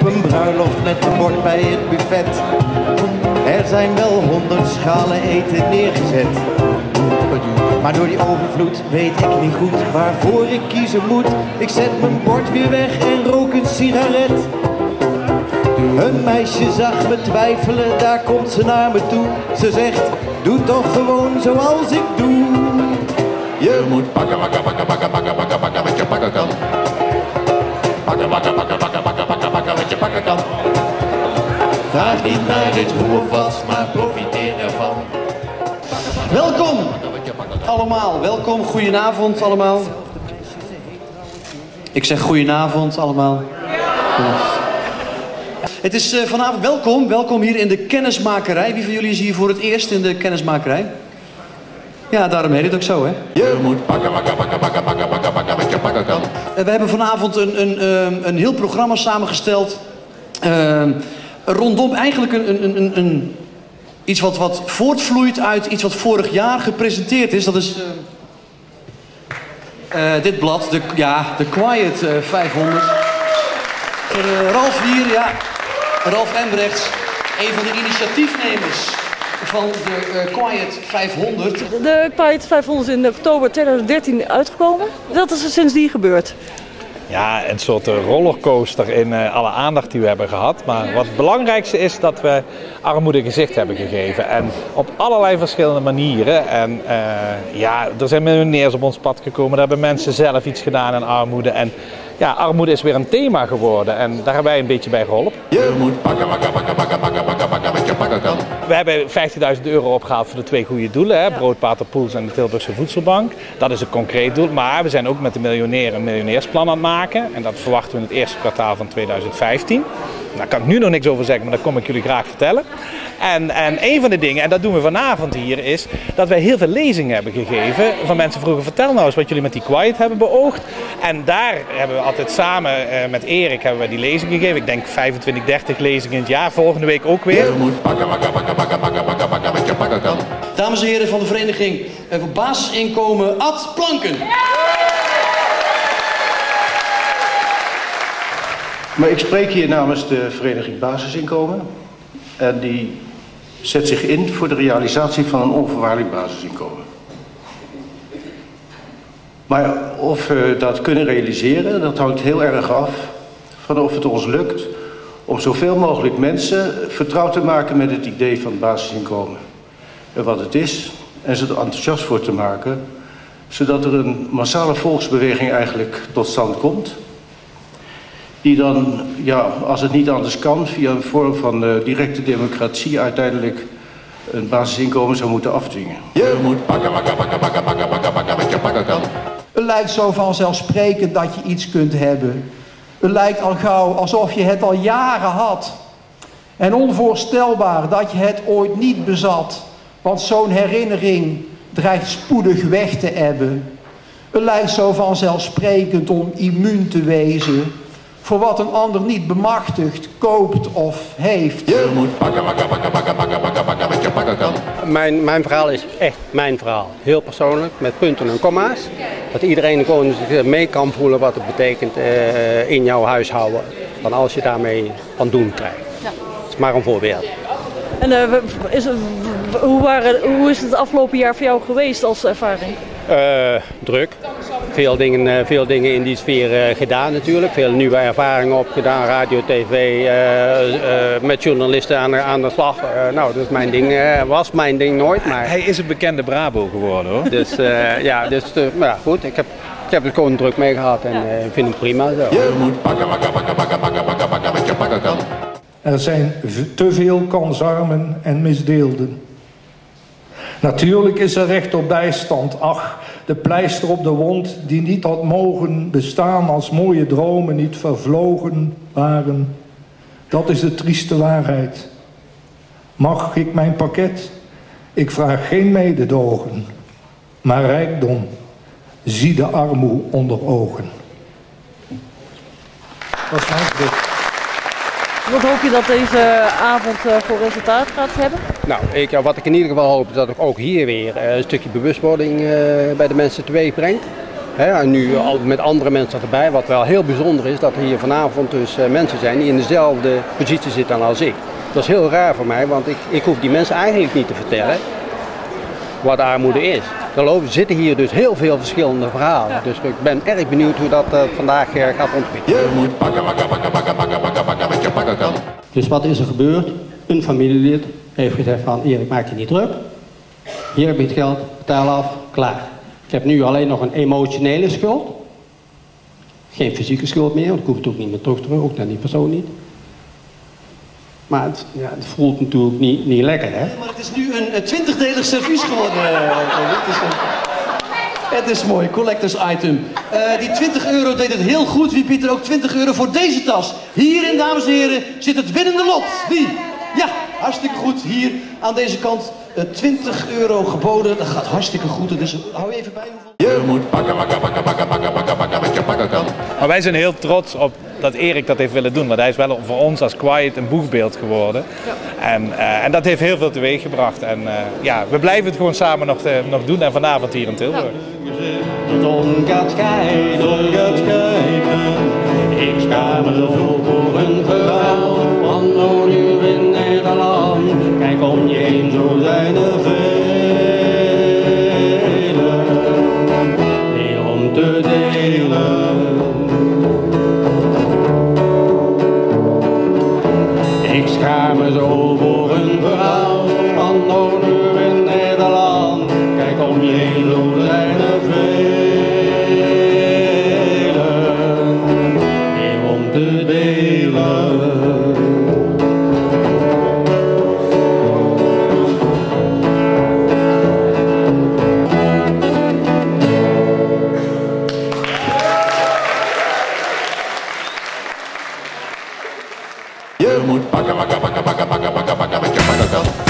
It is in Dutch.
een bruiloft met een bord bij het buffet. Er zijn wel 100 schalen eten neergezet. Maar door die overvloed weet ik niet goed waarvoor ik kiezen moet. Ik zet mijn bord weer weg en rook een sigaret. Een meisje zag me twijfelen, daar komt ze naar me toe. Ze zegt, doe toch gewoon zoals ik doe. Je moet pakken, pakken, pakken, pakken, pakken, pakken, pakken wat je pakken kan. Pakken, pakken, pakken, pakken, pakken, pakken, pakken wat je pakken kan. Vraag niet naar het hoe of wat, maar profiteer ervan. Welkom allemaal, welkom, goedenavond allemaal. Ik zeg goedenavond allemaal. Het is vanavond welkom hier in de kennismakerij. Wie van jullie is hier voor het eerst in de kennismakerij? Ja, daarom heet het ook zo, hè? Je moet pakken, pakken, pakken, pakken, pakken, pakken, pakken wat je pakken kan. We hebben vanavond een heel programma samengesteld. Rondom eigenlijk iets wat voortvloeit uit iets wat vorig jaar gepresenteerd is. Dat is dit blad, de Quiet 500. Ralf hier, ja. Ralf Embrechts, een van de initiatiefnemers van de Quiet 500. De Quiet 500 is in oktober 2013 uitgekomen. Dat is er sindsdien gebeurd. Ja, een soort rollercoaster in alle aandacht die we hebben gehad. Maar wat het belangrijkste is dat we armoede gezicht hebben gegeven. En op allerlei verschillende manieren. En ja, er zijn miljonairs op ons pad gekomen. Daar hebben mensen zelf iets gedaan aan armoede. En ja, armoede is weer een thema geworden. En daar hebben wij een beetje bij geholpen. Je moet pakken, pakken, pakken, pakken, pakken, pakken, pakken wat je pakken kan. We hebben €15.000 opgehaald voor de 2 goede doelen. Hè? Broodpater Poels en de Tilburgse Voedselbank. Dat is een concreet doel. Maar we zijn ook met de miljonair een miljonairsplan aan het maken. En dat verwachten we in het eerste kwartaal van 2015. Daar kan ik nu nog niks over zeggen, maar dat kom ik jullie graag vertellen. En een van de dingen, en dat doen we vanavond hier, is dat wij heel veel lezingen hebben gegeven. Van mensen vroegen, vertel nou eens wat jullie met die Quiet hebben beoogd. En daar hebben we altijd samen met Erik hebben we die lezing gegeven. Ik denk 25, 30 lezingen in het jaar. Volgende week ook weer. Je moet pakken, pakken, pakken, pakken, pakken, pakken, pakken wat je pakken kan. Dames en heren van de vereniging voor basisinkomen Ad Planken. Maar ik spreek hier namens de vereniging Basisinkomen. En die zet zich in voor de realisatie van een onvoorwaardelijk basisinkomen. Maar of we dat kunnen realiseren, dat hangt heel erg af van of het ons lukt om zoveel mogelijk mensen vertrouwd te maken met het idee van basisinkomen. En wat het is, en ze er enthousiast voor te maken, zodat er een massale volksbeweging eigenlijk tot stand komt. Die dan, ja, als het niet anders kan, via een vorm van directe democratie uiteindelijk een basisinkomen zou moeten afdwingen. Je moet pakken, pakken, pakken, pakken, pakken, pakken, pakken wat je pakken kan. Het lijkt zo vanzelfsprekend dat je iets kunt hebben. Het lijkt al gauw alsof je het al jaren had. En onvoorstelbaar dat je het ooit niet bezat. Want zo'n herinnering dreigt spoedig weg te ebben. Het lijkt zo vanzelfsprekend om immuun te wezen voor wat een ander niet bemachtigt, koopt of heeft. Je moet pakken, pakken, pakken, pakken, pakken, pakken, pakken wat je pakken kan. Mijn verhaal is echt mijn verhaal. Heel persoonlijk, met punten en komma's. Dat iedereen gewoon mee kan voelen wat het betekent in jouw huishouden. Van als je daarmee van doen krijgt. Ja. Dat is maar een voorbeeld. En hoe is het afgelopen jaar voor jou geweest als ervaring? Druk. Veel dingen in die sfeer gedaan natuurlijk. Veel nieuwe ervaringen opgedaan. Radio, tv, met journalisten aan de slag. Nou, dat is mijn ding. Was mijn ding nooit. Maar Hij is een bekende Brabo geworden, hoor. Dus ja, goed. Ik heb er gewoon druk mee gehad en vind het prima zo. Je moet pakken, pakken, pakken, pakken, pakken, pakken, pakken wat je pakken kan. Er zijn te veel kansarmen en misdeelden. Natuurlijk is er recht op bijstand. Ach, de pleister op de wond die niet had mogen bestaan als mooie dromen niet vervlogen waren. Dat is de trieste waarheid. Mag ik mijn pakket? Ik vraag geen mededogen, maar rijkdom. Zie de armoe onder ogen. Dat is mijn bericht. Wat hoop je dat deze avond voor resultaat gaat hebben? Nou, wat ik in ieder geval hoop is dat ik ook hier weer een stukje bewustwording bij de mensen teweeg brengt. En nu al met andere mensen erbij. Wat wel heel bijzonder is, dat er hier vanavond dus mensen zijn die in dezelfde positie zitten als ik. Dat is heel raar voor mij, want ik hoef die mensen eigenlijk niet te vertellen wat armoede is. Er zitten hier dus heel veel verschillende verhalen. Dus ik ben erg benieuwd hoe dat vandaag gaat ontwikkelen. Dus wat is er gebeurd? Een familielid heeft gezegd van Erik, maak je niet druk. Hier heb je het geld, betaal af, klaar. Ik heb nu alleen nog een emotionele schuld. Geen fysieke schuld meer, want ik hoef het ook niet meer terug te doen, ook naar die persoon niet. Maar het voelt natuurlijk niet lekker, hè? Maar het is nu een 20-delig servies geworden. Het is mooi, collectors item. Die 20 euro deed het heel goed. Wie biedt er ook 20 euro voor deze tas? Hierin, dames en heren, zit het winnende lot. Wie? Ja, hartstikke goed. Hier aan deze kant 20 euro geboden. Dat gaat hartstikke goed. Dus hou even bij hoeveel... Je moet pakken met je pakken kan. Maar wij zijn heel trots op dat Erik dat heeft willen doen. Want hij is wel voor ons als Quiet een boegbeeld geworden. Ja. En dat heeft heel veel teweeg gebracht. En we blijven het gewoon samen nog doen. En vanavond hier in Tilburg. De zon gaat schijnen, ik schaam me zo voor een verhaal. Anno nu in Nederland, kijk om je heen, zo zijn er velen. Meer om te delen. Ik schaam me zo voor een verhaal. Anno nu in Nederland, kijk om je heen, zo zijn er velen. Meer om te delen. Je moet pakken met je pakken kan.